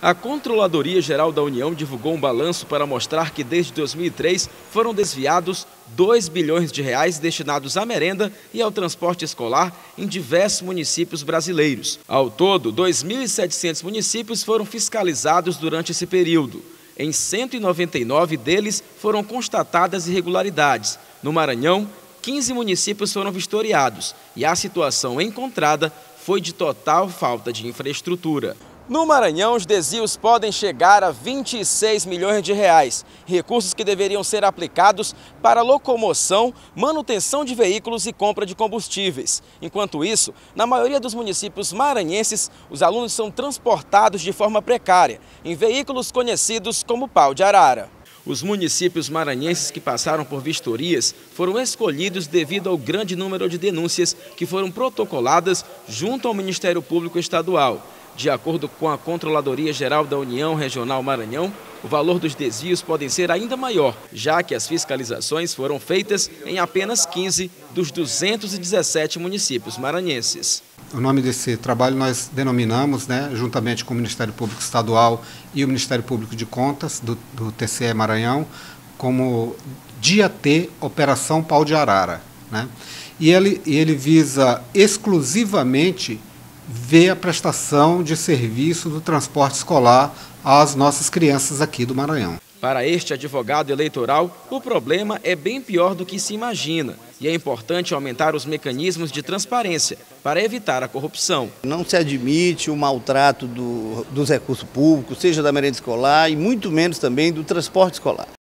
A Controladoria Geral da União divulgou um balanço para mostrar que desde 2003 foram desviados R$ 2 bilhões destinados à merenda e ao transporte escolar em diversos municípios brasileiros. Ao todo, 2.700 municípios foram fiscalizados durante esse período. Em 199 deles foram constatadas irregularidades. No Maranhão, 15 municípios foram vistoriados e a situação encontrada foi de total falta de infraestrutura. No Maranhão, os desvios podem chegar a R$ 26 milhões, recursos que deveriam ser aplicados para locomoção, manutenção de veículos e compra de combustíveis. Enquanto isso, na maioria dos municípios maranhenses, os alunos são transportados de forma precária, em veículos conhecidos como pau de arara. Os municípios maranhenses que passaram por vistorias foram escolhidos devido ao grande número de denúncias que foram protocoladas junto ao Ministério Público Estadual. De acordo com a Controladoria Geral da União Regional Maranhão, o valor dos desvios pode ser ainda maior, já que as fiscalizações foram feitas em apenas 15 dos 217 municípios maranhenses. O nome desse trabalho nós denominamos, juntamente com o Ministério Público Estadual e o Ministério Público de Contas do TCE Maranhão, como Dia T, Operação Pau de Arara. E ele visa exclusivamente ver a prestação de serviço do transporte escolar às nossas crianças aqui do Maranhão. Para este advogado eleitoral, o problema é bem pior do que se imagina e é importante aumentar os mecanismos de transparência para evitar a corrupção. Não se admite o maltrato dos recursos públicos, seja da merenda escolar e muito menos também do transporte escolar.